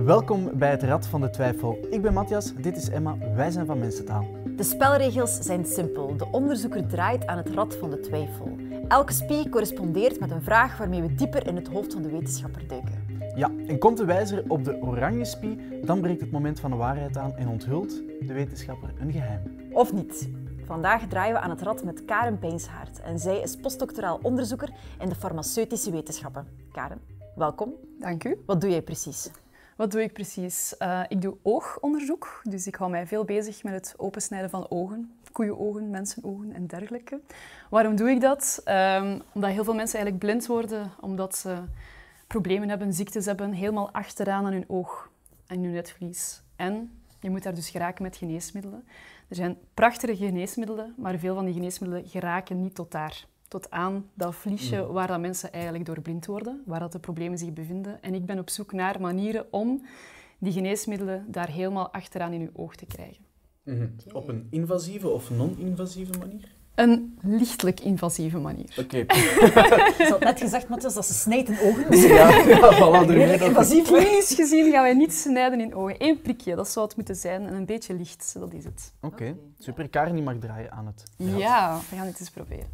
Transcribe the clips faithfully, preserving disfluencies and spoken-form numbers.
Welkom bij het Rad van de Twijfel. Ik ben Matthias, dit is Emma, wij zijn van Mensentaal. De spelregels zijn simpel. De onderzoeker draait aan het Rad van de Twijfel. Elke spie correspondeert met een vraag waarmee we dieper in het hoofd van de wetenschapper duiken. Ja, en komt de wijzer op de oranje spie, dan breekt het moment van de waarheid aan en onthult de wetenschapper een geheim. Of niet. Vandaag draaien we aan het rad met Karen Peinshaert en zij is postdoctoraal onderzoeker in de farmaceutische wetenschappen. Karen, welkom. Dank u. Wat doe jij precies? Wat doe ik precies? Uh, ik doe oogonderzoek, dus ik hou mij veel bezig met het opensnijden van ogen. Koeienogen, mensenogen en dergelijke. Waarom doe ik dat? Um, omdat heel veel mensen eigenlijk blind worden, omdat ze problemen hebben, ziektes hebben, helemaal achteraan aan hun oog en hun netvlies. En je moet daar dus geraken met geneesmiddelen. Er zijn prachtige geneesmiddelen, maar veel van die geneesmiddelen geraken niet tot daar. Tot aan dat vliesje waar dat mensen eigenlijk door blind worden, waar dat de problemen zich bevinden. En ik ben op zoek naar manieren om die geneesmiddelen daar helemaal achteraan in uw oog te krijgen. Mm-hmm. Okay. Op een invasieve of non-invasieve manier? Een lichtelijk invasieve manier. Oké. Okay. Je had net gezegd, Matthias, dat ze snijdt in ogen. Ja, ja, voilà. Redelijk invasief. Klinisch gezien gaan wij niet snijden in ogen. Eén prikje, dat zou het moeten zijn. En een beetje licht, dat is het. Oké, okay. Okay. Super. Karen, die mag draaien aan het rad. Ja, we gaan het eens proberen.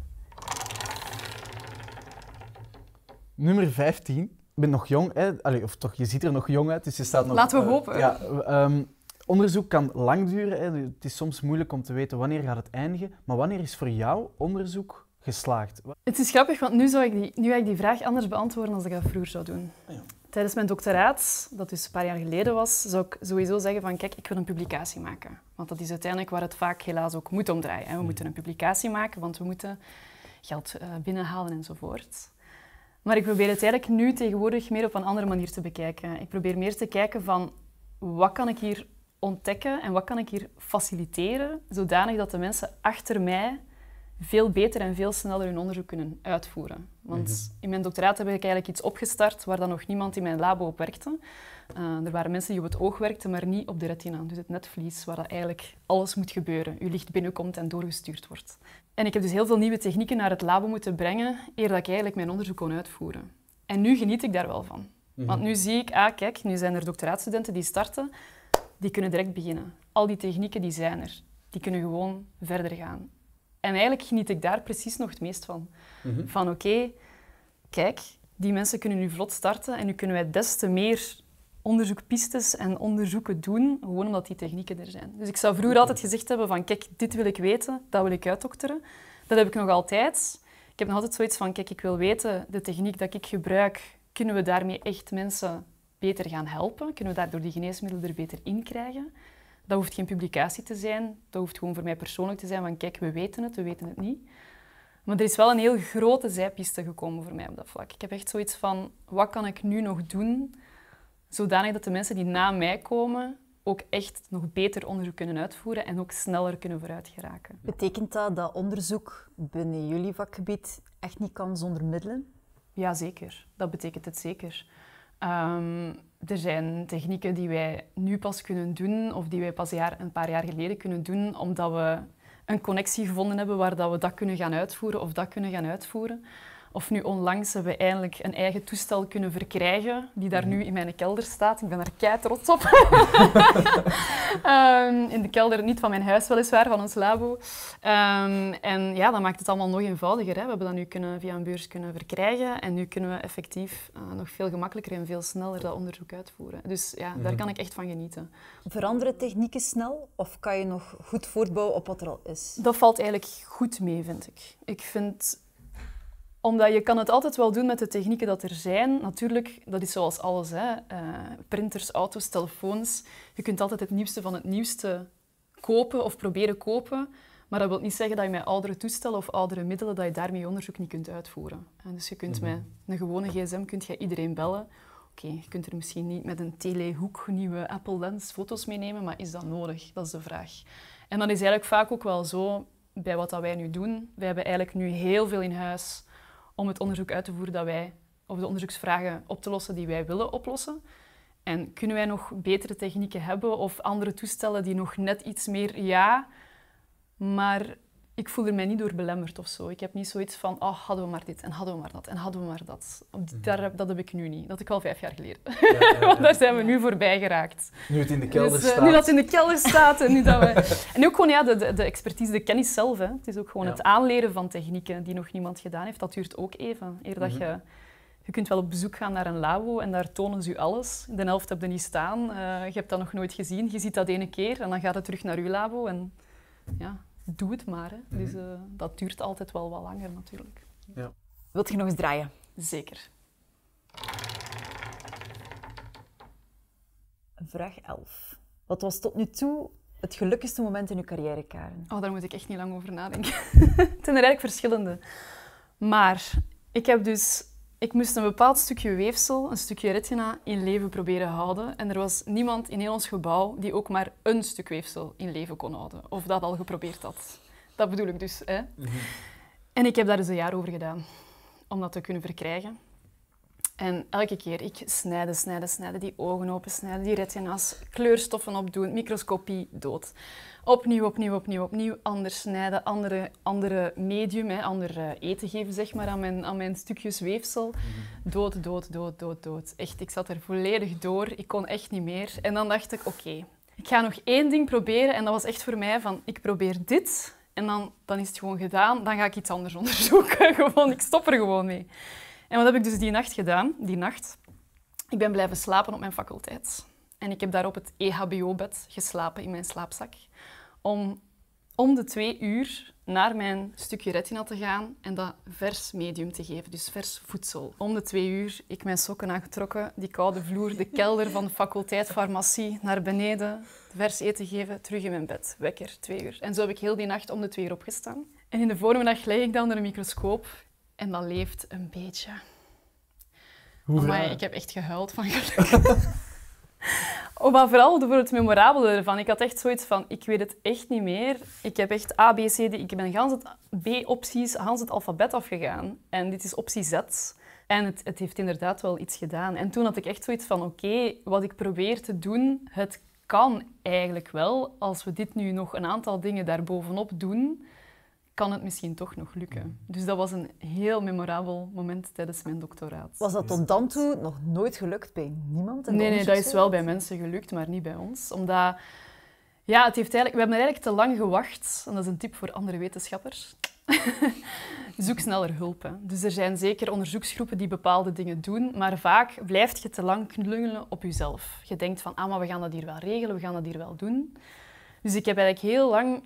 Nummer vijftien. Je bent nog jong, hè? Allee, of toch, je ziet er nog jong uit, dus je staat nog... Laten we uh, hopen. Ja, um, onderzoek kan lang duren. Hè? Het is soms moeilijk om te weten wanneer gaat het eindigen. Maar wanneer is voor jou onderzoek geslaagd? Het is grappig, want nu, zou ik die, nu ga ik die vraag anders beantwoorden dan ik dat vroeger zou doen. Ja. Tijdens mijn doctoraat, dat dus een paar jaar geleden was, zou ik sowieso zeggen van kijk, ik wil een publicatie maken. Want dat is uiteindelijk waar het vaak helaas ook moet omdraaien. Hè? We moeten een publicatie maken, want we moeten geld uh, binnenhalen enzovoort. Maar ik probeer het eigenlijk nu tegenwoordig meer op een andere manier te bekijken. Ik probeer meer te kijken van wat kan ik hier ontdekken en wat kan ik hier faciliteren, zodanig dat de mensen achter mij veel beter en veel sneller hun onderzoek kunnen uitvoeren. Want mm-hmm. in mijn doctoraat heb ik eigenlijk iets opgestart waar dan nog niemand in mijn labo op werkte. Uh, er waren mensen die op het oog werkten, maar niet op de retina, dus het netvlies, waar dat eigenlijk alles moet gebeuren. Uw licht binnenkomt en doorgestuurd wordt. En ik heb dus heel veel nieuwe technieken naar het labo moeten brengen, eer dat ik eigenlijk mijn onderzoek kon uitvoeren. En nu geniet ik daar wel van. Mm-hmm. Want nu zie ik, ah kijk, nu zijn er doctoraatstudenten die starten, die kunnen direct beginnen. Al die technieken die zijn er, die kunnen gewoon verder gaan. En eigenlijk geniet ik daar precies nog het meest van. Mm-hmm. Van oké, okay, kijk, die mensen kunnen nu vlot starten en nu kunnen wij des te meer onderzoekpistes en onderzoeken doen, gewoon omdat die technieken er zijn. Dus ik zou vroeger altijd gezegd hebben van kijk, dit wil ik weten, dat wil ik uitdokteren. Dat heb ik nog altijd. Ik heb nog altijd zoiets van kijk, ik wil weten, de techniek dat ik gebruik, kunnen we daarmee echt mensen beter gaan helpen? Kunnen we daardoor die geneesmiddelen er beter in krijgen? Dat hoeft geen publicatie te zijn, dat hoeft gewoon voor mij persoonlijk te zijn van kijk, we weten het, we weten het niet. Maar er is wel een heel grote zijpiste gekomen voor mij op dat vlak. Ik heb echt zoiets van, wat kan ik nu nog doen, zodanig dat de mensen die na mij komen ook echt nog beter onderzoek kunnen uitvoeren en ook sneller kunnen vooruit geraken. Betekent dat dat onderzoek binnen jullie vakgebied echt niet kan zonder middelen? Ja, zeker. Dat betekent het zeker. Um, er zijn technieken die wij nu pas kunnen doen of die wij pas jaar, een paar jaar geleden kunnen doen omdat we een connectie gevonden hebben waar dat we dat kunnen gaan uitvoeren of dat kunnen gaan uitvoeren. Of nu onlangs hebben we eindelijk een eigen toestel kunnen verkrijgen, die daar nu in mijn kelder staat. Ik ben daar kei trots op. um, in de kelder, niet van mijn huis weliswaar, van ons labo. Um, en ja, dat maakt het allemaal nog eenvoudiger. Hè. We hebben dat nu kunnen, via een beurs kunnen verkrijgen en nu kunnen we effectief uh, nog veel gemakkelijker en veel sneller dat onderzoek uitvoeren. Dus ja, daar kan ik echt van genieten. Veranderen technieken snel of kan je nog goed voortbouwen op wat er al is? Dat valt eigenlijk goed mee, vind ik. Ik vind... Omdat je kan het altijd wel doen met de technieken dat er zijn. Natuurlijk, dat is zoals alles. Hè. Uh, printers, auto's, telefoons. Je kunt altijd het nieuwste van het nieuwste kopen of proberen kopen. Maar dat wil niet zeggen dat je met oudere toestellen of oudere middelen dat je daarmee onderzoek niet kunt uitvoeren. En dus je kunt mm-hmm. met een gewone gsm kunt je iedereen bellen. Oké, okay, je kunt er misschien niet met een telehoek nieuwe Apple Lens foto's meenemen, maar is dat nodig? Dat is de vraag. En dat is eigenlijk vaak ook wel zo bij wat dat wij nu doen. Wij hebben eigenlijk nu heel veel in huis om het onderzoek uit te voeren dat wij, of de onderzoeksvragen op te lossen die wij willen oplossen. En kunnen wij nog betere technieken hebben of andere toestellen die nog net iets meer ja, maar ik voel er mij niet door belemmerd of zo. Ik heb niet zoiets van, oh, hadden we maar dit en hadden we maar dat en hadden we maar dat. Daar, dat heb ik nu niet. Dat had ik al vijf jaar geleden. Ja, ja, ja. Want daar zijn we nu voorbij geraakt. Nu het in de kelder dus, uh, staat. Nu dat het in de kelder staat. En, nu dat we... en ook gewoon ja, de, de, de expertise, de kennis zelf. Hè. Het is ook gewoon ja. het aanleren van technieken die nog niemand gedaan heeft. Dat duurt ook even. Eer dat mm-hmm. je... Je kunt wel op bezoek gaan naar een labo en daar tonen ze je alles. De helft heb je niet staan. Uh, je hebt dat nog nooit gezien. Je ziet dat ene keer en dan gaat het terug naar je labo. En ja, doe het maar. Hè. Mm-hmm. Dus uh, dat duurt altijd wel wat langer natuurlijk. Ja. Wilt je nog eens draaien? Zeker. Vraag elf. Wat was tot nu toe het gelukkigste moment in uw carrière, Karen? Oh, daar moet ik echt niet lang over nadenken. Het zijn er eigenlijk verschillende. Maar ik heb dus... Ik moest een bepaald stukje weefsel, een stukje retina, in leven proberen houden. En er was niemand in heel ons gebouw die ook maar een stuk weefsel in leven kon houden. Of dat al geprobeerd had. Dat bedoel ik dus. Hè? Mm-hmm. En ik heb daar dus een jaar over gedaan. Om dat te kunnen verkrijgen. En elke keer, ik snijden, snijden, snijden, die ogen open snijden, die retina's, kleurstoffen opdoen, microscopie, dood. Opnieuw, opnieuw, opnieuw, opnieuw, anders snijden, andere, andere medium, hè, ander uh, eten geven zeg maar, aan, mijn, aan mijn stukjes weefsel. Dood, dood, dood, dood, dood. Echt, ik zat er volledig door, ik kon echt niet meer. En dan dacht ik, oké, okay, ik ga nog één ding proberen en dat was echt voor mij van, ik probeer dit en dan, dan is het gewoon gedaan, dan ga ik iets anders onderzoeken. Gewoon, ik stop er gewoon mee. En wat heb ik dus die nacht gedaan? Die nacht, ik ben blijven slapen op mijn faculteit. En ik heb daar op het E H B O-bed geslapen in mijn slaapzak. Om om de twee uur naar mijn stukje retina te gaan en dat vers medium te geven, dus vers voedsel. Om de twee uur, ik mijn sokken aangetrokken, die koude vloer, de kelder van de faculteit farmacie, naar beneden, vers eten geven, terug in mijn bed. Wekker, twee uur. En zo heb ik heel die nacht om de twee uur opgestaan. En in de voormiddag lig ik dan onder een microscoop en dat leeft een beetje. Amai, ik heb echt gehuild van geluk. Oh, maar vooral voor het memorabele ervan. Ik had echt zoiets van, ik weet het echt niet meer. Ik heb echt A, B, C, D. Ik ben gans het B-opties, gans het alfabet afgegaan. En dit is optie Z. En het, het heeft inderdaad wel iets gedaan. En toen had ik echt zoiets van, oké, okay, wat ik probeer te doen, het kan eigenlijk wel. Als we dit nu nog een aantal dingen daarbovenop doen, kan het misschien toch nog lukken. Dus dat was een heel memorabel moment tijdens mijn doctoraat. Was dat tot dan toe nog nooit gelukt bij niemand? Nee, nee, dat is wel bij mensen gelukt, maar niet bij ons. Omdat, ja, het heeft eigenlijk, we hebben eigenlijk te lang gewacht. En dat is een tip voor andere wetenschappers. Zoek sneller hulp. Hè. Dus er zijn zeker onderzoeksgroepen die bepaalde dingen doen, maar vaak blijf je te lang klungelen op jezelf. Je denkt van, ah, maar we gaan dat hier wel regelen, we gaan dat hier wel doen. Dus ik heb eigenlijk heel lang...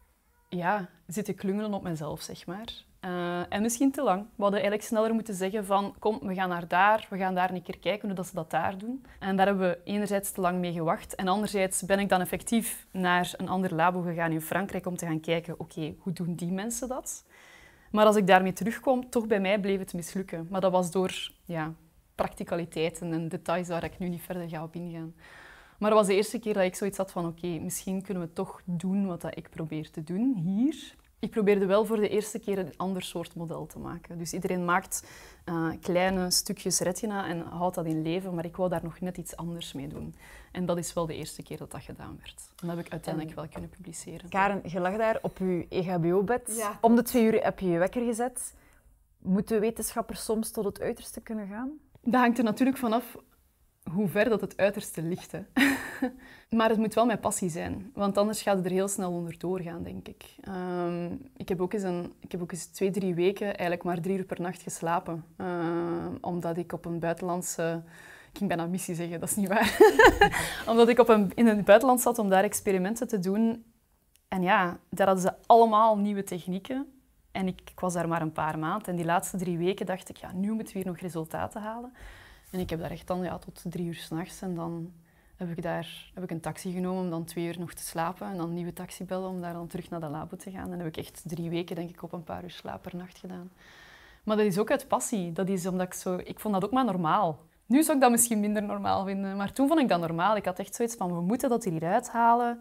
ja, zitten klungelen op mezelf, zeg maar. Uh, en misschien te lang. We hadden eigenlijk sneller moeten zeggen van, kom, we gaan naar daar, we gaan daar een keer kijken hoe dat ze dat daar doen. En daar hebben we enerzijds te lang mee gewacht. En anderzijds ben ik dan effectief naar een ander labo gegaan in Frankrijk om te gaan kijken, oké, okay, hoe doen die mensen dat? Maar als ik daarmee terugkom, toch bij mij bleef het mislukken. Maar dat was door ja, practicaliteiten en details waar ik nu niet verder ga op ingaan. Maar dat was de eerste keer dat ik zoiets had van oké, okay, misschien kunnen we toch doen wat ik probeer te doen hier. Ik probeerde wel voor de eerste keer een ander soort model te maken. Dus iedereen maakt uh, kleine stukjes retina en houdt dat in leven, maar ik wou daar nog net iets anders mee doen. En dat is wel de eerste keer dat dat gedaan werd. En dat heb ik uiteindelijk en wel kunnen publiceren. Karen, je lag daar op je E H B O-bed. Ja. Om de twee uur heb je je wekker gezet. Moeten wetenschappers soms tot het uiterste kunnen gaan? Dat hangt er natuurlijk vanaf hoe ver dat het uiterste ligt. Hè. Maar het moet wel mijn passie zijn, want anders gaat het er heel snel onder doorgaan, denk ik. Um, ik, heb ook eens een, ik heb ook eens twee, drie weken eigenlijk maar drie uur per nacht geslapen. Uh, omdat ik op een buitenlandse... Ik ging bijna missie zeggen, dat is niet waar. Omdat ik op een, in het buitenland zat om daar experimenten te doen. En ja, daar hadden ze allemaal nieuwe technieken. En ik, ik was daar maar een paar maanden. En die laatste drie weken dacht ik, ja, nu moeten we hier nog resultaten halen. En ik heb daar echt dan ja, tot drie uur 's nachts en dan heb ik daar heb ik een taxi genomen om dan twee uur nog te slapen en dan een nieuwe taxi bellen om daar dan terug naar de labo te gaan. En dan heb ik echt drie weken denk ik op een paar uur slaap per nacht gedaan. Maar dat is ook uit passie. Dat is omdat ik zo... Ik vond dat ook maar normaal. Nu zou ik dat misschien minder normaal vinden, maar toen vond ik dat normaal. Ik had echt zoiets van, we moeten dat hier uithalen.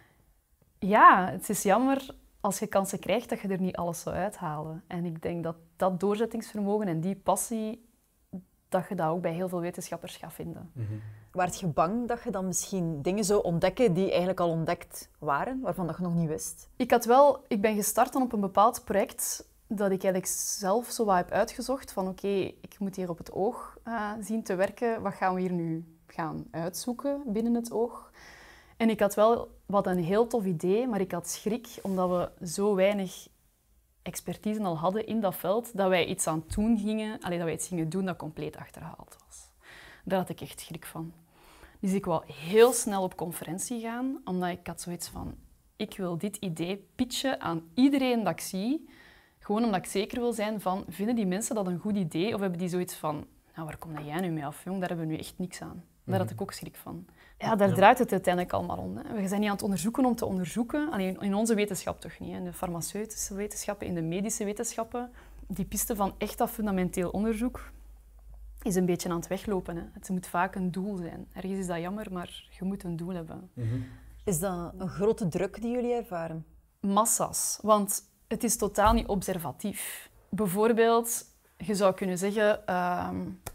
Ja, het is jammer als je kansen krijgt dat je er niet alles zou uithalen. En ik denk dat dat doorzettingsvermogen en die passie... dat je dat ook bij heel veel wetenschappers gaat vinden. Mm-hmm. Waart je bang dat je dan misschien dingen zou ontdekken die eigenlijk al ontdekt waren, waarvan dat je nog niet wist? Ik, had wel, ik ben gestart dan op een bepaald project dat ik eigenlijk zelf zo wat heb uitgezocht. Van oké, okay, ik moet hier op het oog uh, zien te werken. Wat gaan we hier nu gaan uitzoeken binnen het oog? En ik had wel wat een heel tof idee, maar ik had schrik omdat we zo weinig expertise al hadden in dat veld, dat wij iets aan het doen gingen, allee, dat wij iets gingen doen dat compleet achterhaald was. Daar had ik echt schrik van. Dus ik wou heel snel op conferentie gaan, omdat ik had zoiets van, ik wil dit idee pitchen aan iedereen dat ik zie, gewoon omdat ik zeker wil zijn van, vinden die mensen dat een goed idee, of hebben die zoiets van, nou, waar kom jij nu mee af, jong? Daar hebben we nu echt niks aan. Daar had ik ook schrik van. Ja, daar draait het uiteindelijk allemaal om. Hè. We zijn niet aan het onderzoeken om te onderzoeken. Alleen in onze wetenschap toch niet. Hè. In de farmaceutische wetenschappen, in de medische wetenschappen. Die piste van echt dat fundamenteel onderzoek is een beetje aan het weglopen. Hè. Het moet vaak een doel zijn. Ergens is dat jammer, maar je moet een doel hebben. Mm-hmm. Is dat een grote druk die jullie ervaren? Massa's. Want het is totaal niet observatief. Bijvoorbeeld, je zou kunnen zeggen... Uh,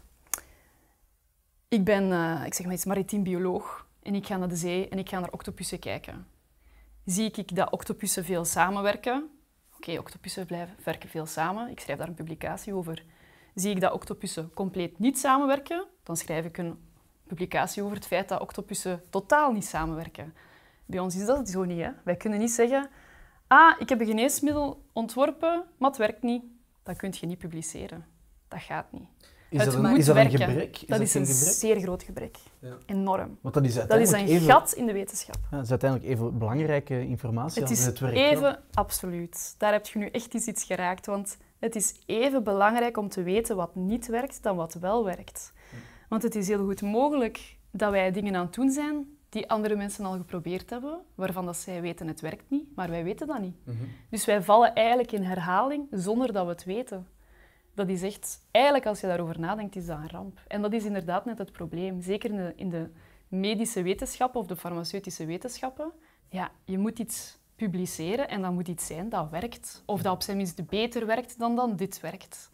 Ik ben, uh, ik zeg maar iets, maritiem bioloog en ik ga naar de zee en ik ga naar octopussen kijken. Zie ik dat octopussen veel samenwerken? Oké, okay, octopussen blijven werken veel samen. Ik schrijf daar een publicatie over. Zie ik dat octopussen compleet niet samenwerken? Dan schrijf ik een publicatie over het feit dat octopussen totaal niet samenwerken. Bij ons is dat zo niet. Hè? Wij kunnen niet zeggen, ah, ik heb een geneesmiddel ontworpen, maar het werkt niet. Dat kun je niet publiceren. Dat gaat niet. Is het dat een, moet is dat werken. een gebrek? Is dat, dat is een gebrek? zeer groot gebrek. Ja. Enorm. Want dat is, dat is een even, gat in de wetenschap. Ja, dat is uiteindelijk even belangrijke informatie het als is het werkt. Even, wel. absoluut. Daar heb je nu echt eens iets geraakt. Want het is even belangrijk om te weten wat niet werkt dan wat wel werkt. Want het is heel goed mogelijk dat wij dingen aan het doen zijn die andere mensen al geprobeerd hebben, waarvan dat zij weten het werkt niet, maar wij weten dat niet. Mm-hmm. Dus wij vallen eigenlijk in herhaling zonder dat we het weten. Dat is echt, eigenlijk als je daarover nadenkt, is dat een ramp. En dat is inderdaad net het probleem. Zeker in de, in de medische wetenschappen of de farmaceutische wetenschappen. Ja, je moet iets publiceren en dat moet iets zijn dat werkt. Of dat op zijn minst beter werkt dan dan dit werkt.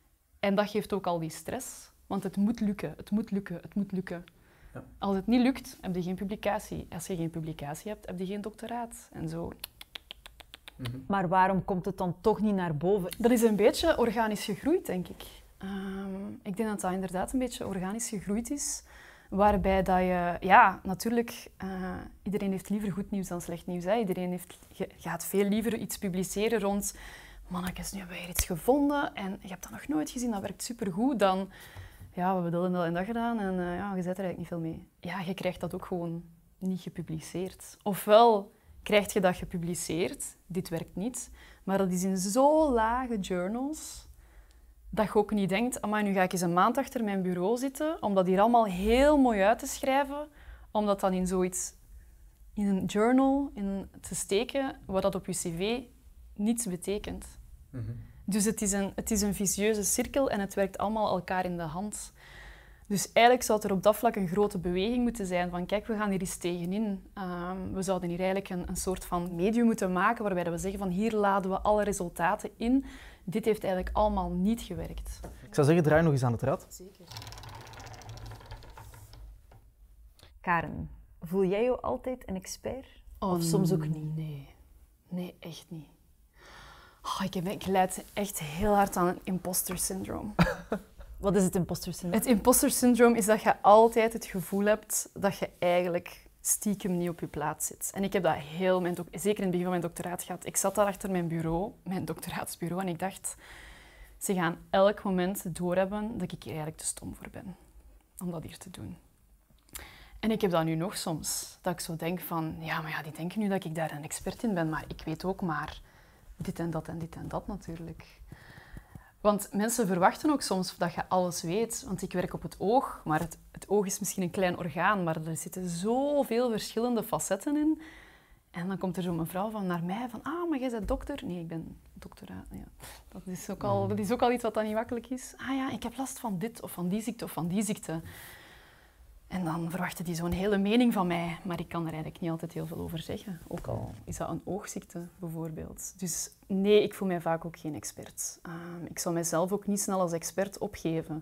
En dat geeft ook al die stress. Want het moet lukken, het moet lukken, het moet lukken. Ja. Als het niet lukt, heb je geen publicatie. Als je geen publicatie hebt, heb je geen doctoraat. En zo... Mm-hmm. Maar waarom komt het dan toch niet naar boven? Dat is een beetje organisch gegroeid, denk ik. Um, ik denk dat dat inderdaad een beetje organisch gegroeid is. Waarbij dat je... Ja, natuurlijk, uh, iedereen heeft liever goed nieuws dan slecht nieuws. Hè. Iedereen heeft, je gaat veel liever iets publiceren rond... Mannetjes, nu hebben we hier iets gevonden en je hebt dat nog nooit gezien, dat werkt supergoed. Dan... Ja, we hebben dat en dat en dat gedaan en uh, ja, je zet er eigenlijk niet veel mee. Ja, je krijgt dat ook gewoon niet gepubliceerd. Ofwel... krijg je dat gepubliceerd, dit werkt niet, maar dat is in zo lage journals dat je ook niet denkt, amai, nu ga ik eens een maand achter mijn bureau zitten om dat hier allemaal heel mooi uit te schrijven, om dat dan in zoiets, in een journal in te steken, wat dat op je cv niets betekent. Mm-hmm. Dus het is, een, het is een vicieuze cirkel en het werkt allemaal elkaar in de hand. Dus eigenlijk zou er op dat vlak een grote beweging moeten zijn van kijk, we gaan hier eens tegenin. Um, we zouden hier eigenlijk een, een soort van medium moeten maken waarbij we zeggen van hier laden we alle resultaten in. Dit heeft eigenlijk allemaal niet gewerkt. Ik zou zeggen, draai nog eens aan het rad. Zeker. Karen, voel jij je altijd een expert? Oh, of soms ook niet? Nee, nee echt niet. Oh, ik, heb, ik leid echt heel hard aan een imposter syndroom. Wat is het imposter syndroom? Het imposter syndroom is dat je altijd het gevoel hebt dat je eigenlijk stiekem niet op je plaats zit. En ik heb dat heel, mijn zeker in het begin van mijn doctoraat gehad. Ik zat daar achter mijn bureau, mijn doctoraatsbureau, en ik dacht, ze gaan elk moment doorhebben dat ik hier eigenlijk te stom voor ben om dat hier te doen. En ik heb dat nu nog soms, dat ik zo denk van, ja, maar ja, die denken nu dat ik daar een expert in ben, maar ik weet ook maar dit en dat en dit en dat natuurlijk. Want mensen verwachten ook soms dat je alles weet. Want ik werk op het oog, maar het, het oog is misschien een klein orgaan, maar er zitten zoveel verschillende facetten in. En dan komt er zo'n mevrouw van naar mij van, ah, maar jij bent dokter? Nee, ik ben doctoraat. Ja. Dat is ook al, dat is ook al iets wat dan niet makkelijk is. Ah ja, ik heb last van dit of van die ziekte of van die ziekte. En dan verwachten die zo'n hele mening van mij, maar ik kan er eigenlijk niet altijd heel veel over zeggen. Ook al is dat een oogziekte bijvoorbeeld. Dus nee, ik voel mij vaak ook geen expert. Uh, ik zou mijzelf ook niet snel als expert opgeven.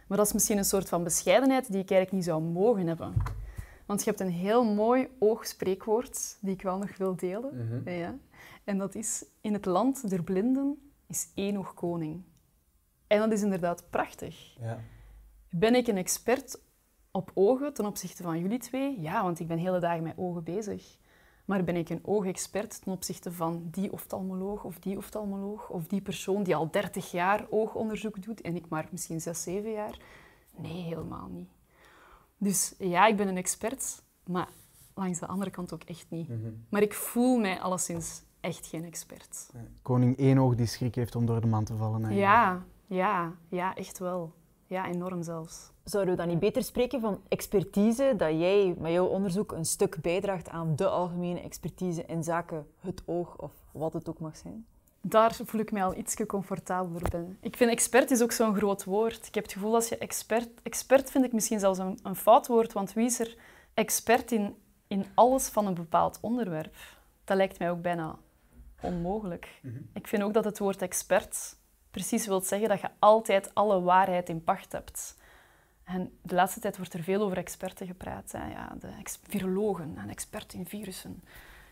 Maar dat is misschien een soort van bescheidenheid die ik eigenlijk niet zou mogen hebben. Want je hebt een heel mooi oogspreekwoord die ik wel nog wil delen. Mm-hmm. Ja. En dat is, in het land der blinden is één oog koning. En dat is inderdaad prachtig. Ja. Ben ik een expert op ogen ten opzichte van jullie twee? Ja, want ik ben hele dagen met ogen bezig. Maar ben ik een oogexpert ten opzichte van die oftalmoloog of die oftalmoloog of die persoon die al dertig jaar oogonderzoek doet en ik maar misschien zes, zeven jaar? Nee, helemaal niet. Dus ja, ik ben een expert, maar langs de andere kant ook echt niet. Mm-hmm. Maar ik voel mij alleszins echt geen expert. Koning Eenoog die schrik heeft om door de man te vallen. Eigenlijk. Ja, ja, ja, echt wel. Ja, enorm zelfs. Zouden we dan niet beter spreken van expertise, dat jij met jouw onderzoek een stuk bijdraagt aan de algemene expertise in zaken het oog of wat het ook mag zijn? Daar voel ik mij al ietsje comfortabeler bij. Ik vind expert is ook zo'n groot woord. Ik heb het gevoel als je expert... Expert vind ik misschien zelfs een, een fout woord, want wie is er expert in, in alles van een bepaald onderwerp? Dat lijkt mij ook bijna onmogelijk. Mm-hmm. Ik vind ook dat het woord expert precies wil zeggen dat je altijd alle waarheid in pacht hebt. En de laatste tijd wordt er veel over experten gepraat. Hè. Ja, de ex- virologen, een expert in virussen.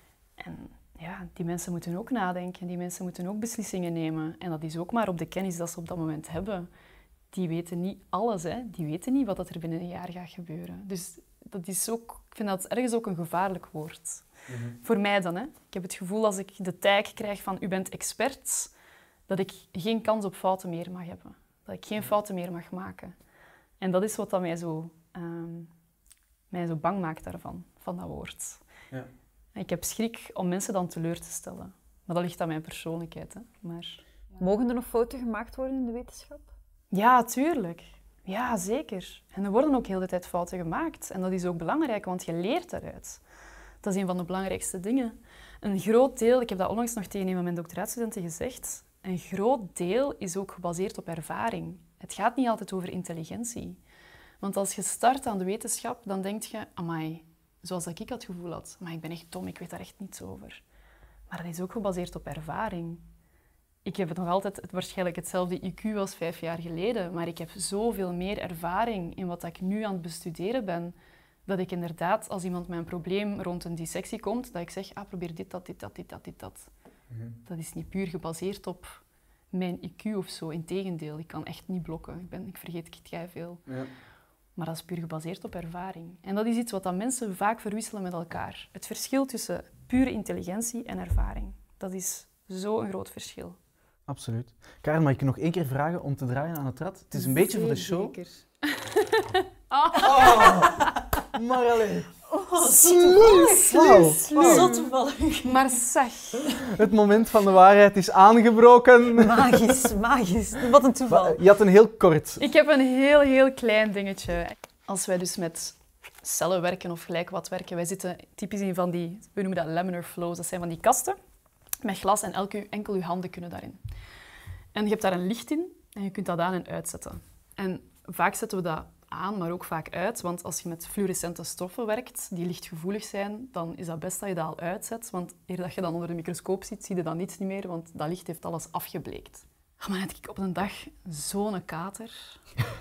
En ja, die mensen moeten ook nadenken, die mensen moeten ook beslissingen nemen. En dat is ook maar op de kennis dat ze op dat moment hebben. Die weten niet alles, hè. Die weten niet wat er binnen een jaar gaat gebeuren. Dus dat is ook, ik vind dat ergens ook een gevaarlijk woord. Mm-hmm. Voor mij dan. Hè. Ik heb het gevoel als ik de tag krijg van u bent expert, dat ik geen kans op fouten meer mag hebben. Dat ik geen fouten meer mag maken. En dat is wat dat mij, zo, um, mij zo bang maakt daarvan, van dat woord. Ja. En ik heb schrik om mensen dan teleur te stellen. Maar dat ligt aan mijn persoonlijkheid. Hè. Maar... Mogen er nog fouten gemaakt worden in de wetenschap? Ja, tuurlijk. Ja, zeker. En er worden ook heel de tijd fouten gemaakt. En dat is ook belangrijk, want je leert daaruit. Dat is een van de belangrijkste dingen. Een groot deel, ik heb dat onlangs nog tegen een van mijn doctoraatstudenten gezegd, een groot deel is ook gebaseerd op ervaring. Het gaat niet altijd over intelligentie. Want als je start aan de wetenschap, dan denk je, amai, zoals dat ik het gevoel had, maar ik ben echt dom, ik weet daar echt niets over. Maar dat is ook gebaseerd op ervaring. Ik heb nog altijd waarschijnlijk hetzelfde I Q als vijf jaar geleden, maar ik heb zoveel meer ervaring in wat ik nu aan het bestuderen ben, dat ik inderdaad, als iemand met een probleem rond een dissectie komt, dat ik zeg, ah, probeer dit, dat, dit, dat, dit, dat, dit, dat. Mm-hmm. Dat is niet puur gebaseerd op mijn I Q of zo. Integendeel, ik kan echt niet blokken. Ik, ben, ik vergeet echt veel. Ja. Maar dat is puur gebaseerd op ervaring. En dat is iets wat dat mensen vaak verwisselen met elkaar. Het verschil tussen pure intelligentie en ervaring. Dat is zo'n groot verschil. Absoluut. Karen, mag ik je nog één keer vragen om te draaien aan het rad? Het is een beetje voor de show. Zeker. Oh. Oh. Maar alleen. Oh, zot wow. toevallig. Maar zeg. Het moment van de waarheid is aangebroken. Magisch, magisch. Wat een toeval. Je had een heel kort. Ik heb een heel, heel klein dingetje. Als wij dus met cellen werken of gelijk wat werken, wij zitten typisch in van die, we noemen dat laminar flows, dat zijn van die kasten met glas en elke, enkel je handen kunnen daarin. En je hebt daar een licht in en je kunt dat aan en uitzetten. En vaak zetten we dat aan, maar ook vaak uit, want als je met fluorescente stoffen werkt, die lichtgevoelig zijn, dan is dat best dat je dat al uitzet, want eer dat je dan onder de microscoop ziet, zie je dan niets niet meer, want dat licht heeft alles afgebleekt. Oh, maar had ik op een dag zo'n kater.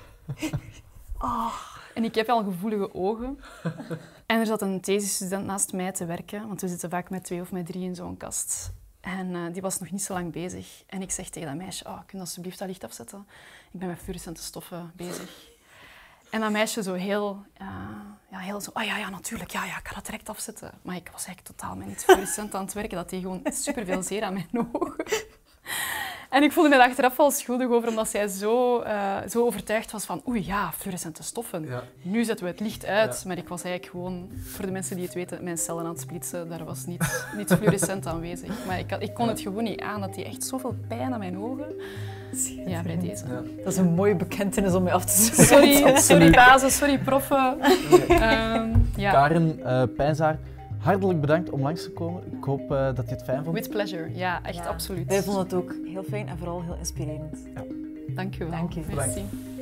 Oh, en ik heb al gevoelige ogen. En er zat een thesisstudent naast mij te werken, want we zitten vaak met twee of met drie in zo'n kast. En uh, die was nog niet zo lang bezig. En ik zeg tegen dat meisje, oh, kun je alsjeblieft dat licht afzetten? Ik ben met fluorescente stoffen bezig. En dat meisje zo heel, uh, ja, heel zo, ah oh, ja, ja, natuurlijk, ja, ja, ik ga dat direct afzetten. Maar ik was eigenlijk totaal met iets fluorescent aan het werken. Dat deed gewoon superveel zeer aan mijn ogen. En ik voelde me daar achteraf wel schuldig over, omdat zij zo, uh, zo overtuigd was van oei, ja, fluorescente stoffen. Ja. Nu zetten we het licht uit. Ja. Maar ik was eigenlijk gewoon, voor de mensen die het weten, mijn cellen aan het splitsen. Daar was niets, niets fluorescent aanwezig. Maar ik, ik kon het gewoon niet aan, dat die echt zoveel pijn aan mijn ogen. Ja, bij deze. Ja. Dat is een mooie bekentenis om mij af te sluiten. Sorry, sorry basis, sorry proffen. Um, ja. Karen uh, Pijnzaar, hartelijk bedankt om langs te komen. Ik hoop uh, dat je het fijn vond. With pleasure, ja, echt ja, absoluut. Wij vonden het ook heel fijn en vooral heel inspirerend. Ja. Dank je wel. Dank je. Merci.